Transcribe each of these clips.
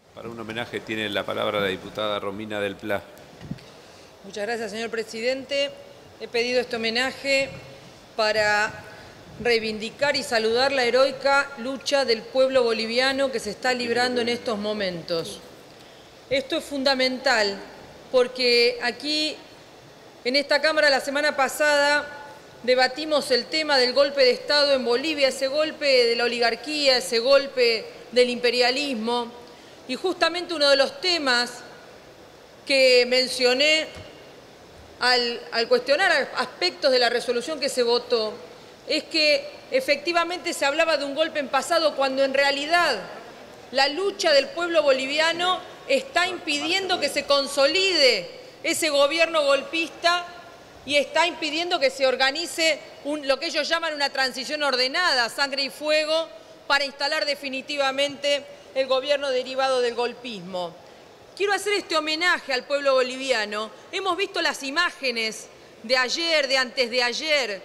Para un homenaje tiene la palabra la diputada Romina del Pla. Muchas gracias, señor presidente. He pedido este homenaje para reivindicar y saludar la heroica lucha del pueblo boliviano que se está librando en estos momentos. Esto es fundamental porque aquí, en esta Cámara, la semana pasada, debatimos el tema del golpe de Estado en Bolivia, ese golpe de la oligarquía, ese golpe del imperialismo. Y justamente uno de los temas que mencioné al cuestionar aspectos de la resolución que se votó es que efectivamente se hablaba de un golpe en pasado cuando en realidad la lucha del pueblo boliviano está impidiendo que se consolide ese gobierno golpista y está impidiendo que se organice lo que ellos llaman una transición ordenada, sangre y fuego, para instalar definitivamente el gobierno derivado del golpismo. Quiero hacer este homenaje al pueblo boliviano. Hemos visto las imágenes de ayer, de antes de ayer,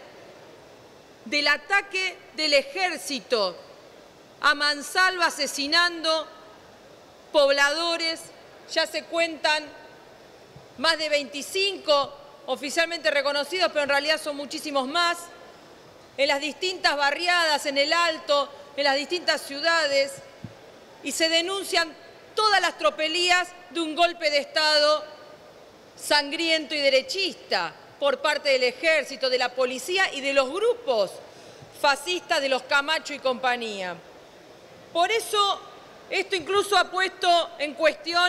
del ataque del ejército a mansalva asesinando pobladores. Ya se cuentan más de 25 oficialmente reconocidos, pero en realidad son muchísimos más, en las distintas barriadas, en el Alto, en las distintas ciudades, y se denuncian todas las tropelías de un golpe de Estado sangriento y derechista por parte del ejército, de la policía y de los grupos fascistas de los Camacho y compañía. Por eso, esto incluso ha puesto en cuestión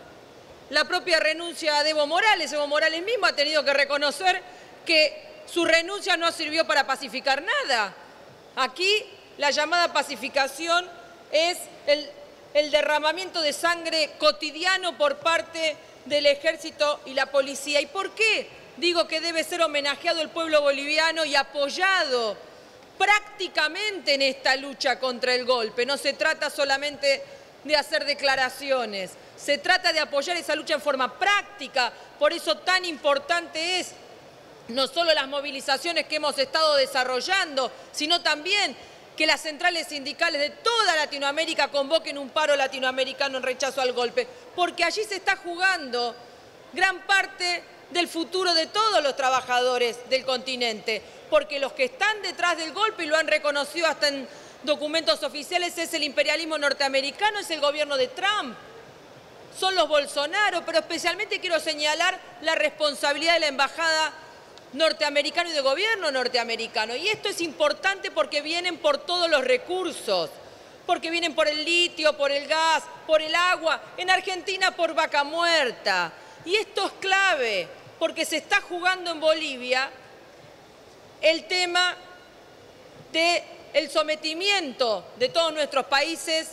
la propia renuncia de Evo Morales. Evo Morales mismo ha tenido que reconocer que su renuncia no sirvió para pacificar nada. Aquí la llamada pacificación es el derramamiento de sangre cotidiano por parte del ejército y la policía. ¿Y por qué digo que debe ser homenajeado el pueblo boliviano y apoyado prácticamente en esta lucha contra el golpe? No se trata solamente de hacer declaraciones, se trata de apoyar esa lucha en forma práctica. Por eso tan importante es no solo las movilizaciones que hemos estado desarrollando, sino también que las centrales sindicales de toda Latinoamérica convoquen un paro latinoamericano en rechazo al golpe, porque allí se está jugando gran parte del futuro de todos los trabajadores del continente, porque los que están detrás del golpe, y lo han reconocido hasta en documentos oficiales, es el imperialismo norteamericano, es el gobierno de Trump, son los Bolsonaro, pero especialmente quiero señalar la responsabilidad de la embajada norteamericano y de gobierno norteamericano. Y esto es importante porque vienen por todos los recursos, porque vienen por el litio, por el gas, por el agua, en Argentina por Vaca Muerta. Y esto es clave porque se está jugando en Bolivia el tema del sometimiento de todos nuestros países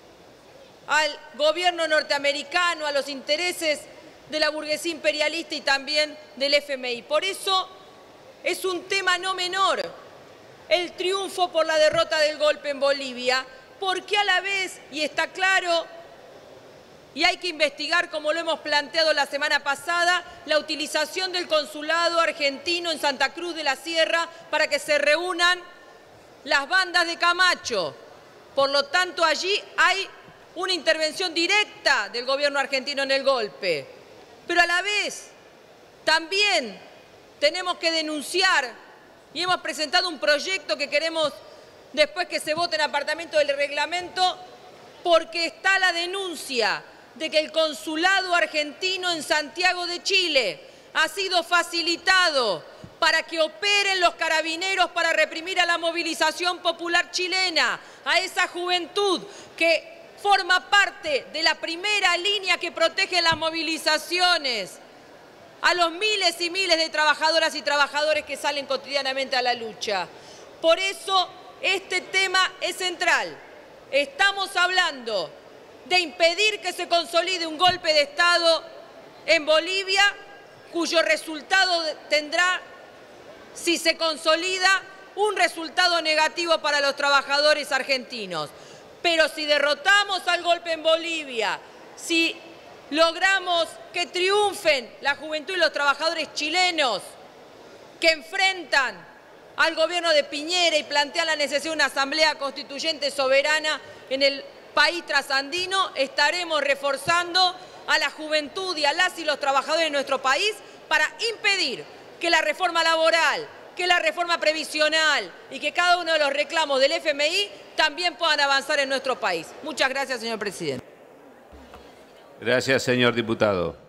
al gobierno norteamericano, a los intereses de la burguesía imperialista y también del FMI. Por eso es un tema no menor el triunfo por la derrota del golpe en Bolivia, porque a la vez, y está claro, y hay que investigar, como lo hemos planteado la semana pasada, la utilización del consulado argentino en Santa Cruz de la Sierra para que se reúnan las bandas de Camacho. Por lo tanto, allí hay una intervención directa del gobierno argentino en el golpe. Pero a la vez, también tenemos que denunciar, y hemos presentado un proyecto que queremos, después que se vote en apartamentos del reglamento, porque está la denuncia de que el consulado argentino en Santiago de Chile ha sido facilitado para que operen los carabineros para reprimir a la movilización popular chilena, a esa juventud que forma parte de la primera línea que protege las movilizaciones, a los miles y miles de trabajadoras y trabajadores que salen cotidianamente a la lucha. Por eso este tema es central. Estamos hablando de impedir que se consolide un golpe de Estado en Bolivia, cuyo resultado tendrá, si se consolida, un resultado negativo para los trabajadores argentinos. Pero si derrotamos al golpe en Bolivia, si logramos que triunfen la juventud y los trabajadores chilenos que enfrentan al gobierno de Piñera y plantean la necesidad de una asamblea constituyente soberana en el país trasandino, estaremos reforzando a la juventud y a las y los trabajadores de nuestro país para impedir que la reforma laboral, que la reforma previsional y que cada uno de los reclamos del FMI también puedan avanzar en nuestro país. Muchas gracias, señor presidente. Gracias, señor diputado.